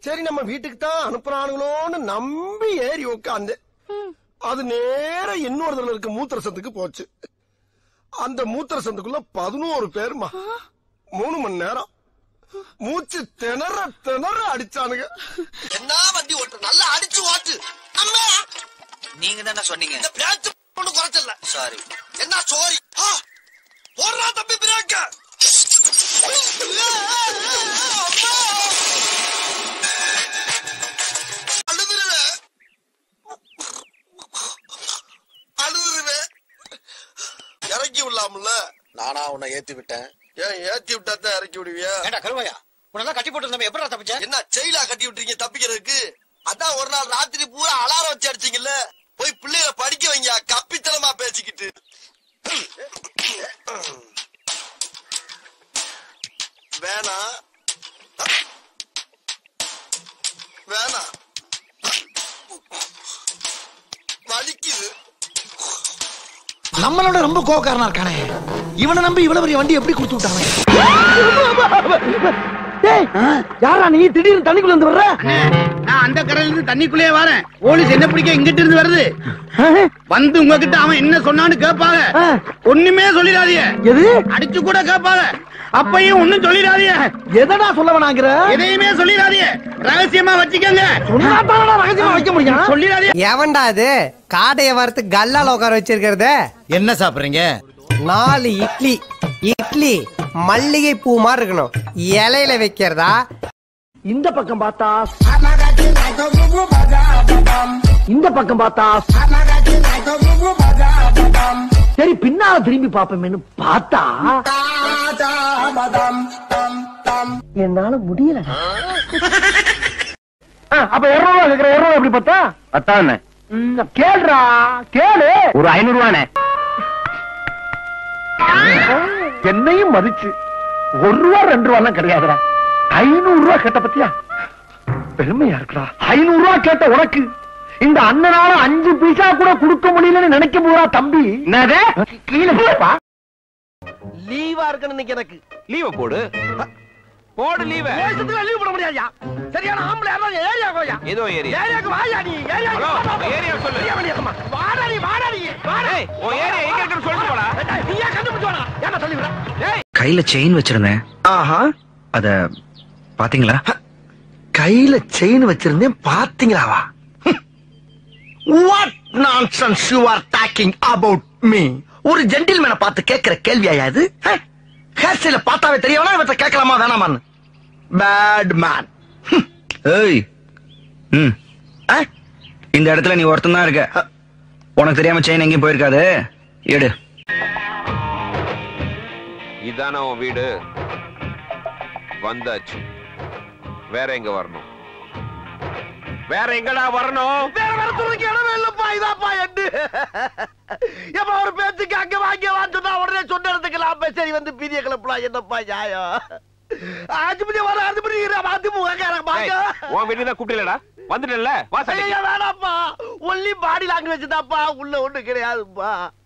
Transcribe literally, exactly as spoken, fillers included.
சரி நம்ம வீட்டுக்கு தான் அனுப்புறானுங்களோன்னு நம்பி ஏறி உட்காந்து அது நேர இன்னொரு இருக்க மூத்திர சந்துக்கு போச்சு. அந்த மூத்திர சந்துக்குள்ள பதினோரு பேருமா மூணு மணி நேரம் மூச்சு திணற திணற அடிச்சானுங்க. என்ன வண்டி ஓட்டு நல்லா அடிச்சு ஓட்டு. நீங்க தானே சொன்னீங்க குறைச்சல. சாரி. என்ன சோரி போடுறா தம்பி பிரேக்க. இறக்கி விடலாம்ல. நானா உன்னை ஏத்தி விட்டேன். ஏன் ஏத்தி விட்டா தான் இறக்கி விடுவியா? ஏண்டா கருவாயா, உன்னெல்லாம் கட்டி போட்டு இருந்தோம், எப்படி தப்பிச்ச? என்ன செயலா கட்டி விட்டுறீங்க தப்பிக்கிறதுக்கு? அதான் ஒரு நாள் ராத்திரி பூரா அலாரம் வச்சு அடிச்சீங்கல்ல. போய் பிள்ளைகளை படிக்க வைங்க, கப்பித்தனமா பேசிக்கிட்டு. வேணா வேணா வலிக்குது. நம்மளோட ரொம்ப கோவக்காரனா இருக்கானே, இவனை நம்பி இவ்வளவு பெரிய வண்டி எப்படி கொடுத்து விட்டானே? யாரா நீ திடீர்னு தண்ணிக்குள்ள இருந்து வர்ற? நான் அந்த கரையில இருந்து தண்ணிக்குள்ளே வரேன். போலீஸ் என்ன பிடிக்க இங்கிட்டு இருந்து வருது. வந்து உங்ககிட்ட அவன் என்ன சொன்னான்னு கேட்பாங்க. ஒண்ணுமே சொல்லிடாதீங்க. எது அடிச்சு கூட கேட்பாங்க. அப்பையும் ஒண்ணும் சொல்லிடாதீங்க. எதடா சொல்ல வேணாங்கிற? எதையுமே சொல்லிடாதீங்க, ரகசியமா வச்சுக்கோங்க. சொன்னாதான் ரகசியமா வைக்க முடியும். சொல்லிடாதீங்க. எவன்டா அது காடைய வறுத்து கல்லால உட்கார வச்சிருக்கிறது? என்ன சாப்பிடுறீங்க? நாலு இட்லி. இட்லி மல்லிகை பூ மாதிரி இருக்கணும், இலையில வைக்கிறதா? இந்த பக்கம் பார்த்தா, இந்த பக்கம் பார்த்தா, சரி பின்னால திரும்பி பாப்போமேன்னு பார்த்தா என்னால முடியல. அப்ப இருநூறு ரூபா கேக்குற, இருநூறு எப்படி பார்த்தா? பத்தாண்ணே கேளுடா கேளு. ஒரு ஐநூறு ரூபாண்ணே. என்னையும் மதிச்சு ஒரு ரூபா ரெண்டு ரூபா எல்லாம் கிடையாதுடா. ஐநூறு ரூபா கேட்ட பத்தியா? பெருமையா இருக்குடா. ஐநூறு ரூபா கேட்ட உனக்கு இந்த அண்ணனால அஞ்சு பைசா கூட கொடுக்க முடியலன்னு நினைக்க போறா தம்பி. கீழே போப்பா. லீவா இருக்கணும் எனக்கு. லீவ போடு போடு லீவ. லீவ் போட முடியாதுயா. சரியான ஆம்பளை யாரோ ஏரியா கோயா. ஏதோ ஏரியா. ஏரியாக்கு வாயா நீ. ஏரியாக்கு ஹலோ ஏரியா சொல்லு. ஏரியா வண்டியம்மா. வாடா நீ வாடா நீ. வாடா. ஏய் ஓ ஏரியா எங்க இருக்குன்னு சொல்லிட்டு போடா. நீயா கண்டுபிடிச்சு வாடா. ஏன்னா சொல்லி விட. ஏய் கையில செயின் வச்சிருந்தேன். ஆஹா அத பாத்தீங்களா? கையில செயின் வச்சிருந்தேன் பாத்தீங்களாவா? What nonsense you are talking about me? ஒரு ஜென்டில்மேனை பார்த்து கேட்கிற கேள்வியா இது? ஹேர் ஸ்டைல பார்த்தாவே தெரியவனா இவற்றை கேட்கலாமா வேணாமான்னு? Bad man. ஏய் ம் இந்த இடத்துல நீ ஒருத்தன் தான் இருக்க. உனக்கு தெரியாம செயின் எங்கேயும் போயிருக்காது. எடு. இதான உன் வீடு. வந்தாச்சு. வேற எங்க வரணும்? வேற எங்கடா வரணும்? வேற வேற துறைக்கு இடமே இல்லப்பா. இதாப்பா எட்டு எப்ப ஒரு பேச்சுக்கு அங்க வாங்க வான்னு உடனே சொன்ன இடத்துக்கு சரி வந்து பீதிய கிளப்பலாம். என்னப்பா நியாயம்? ஆஜிபதி வர ஆஜிபதி அதிமுகக்காரங்க பாக்க. உன் வீட்டுக்கு தான் கூப்பிடலடா. வந்துட்டல வா. வேணாப்பா, ஒன்லி பாடி லாங்குவேஜ் தான்ப்பா, உள்ள ஒண்ணு கிடையாதுப்பா.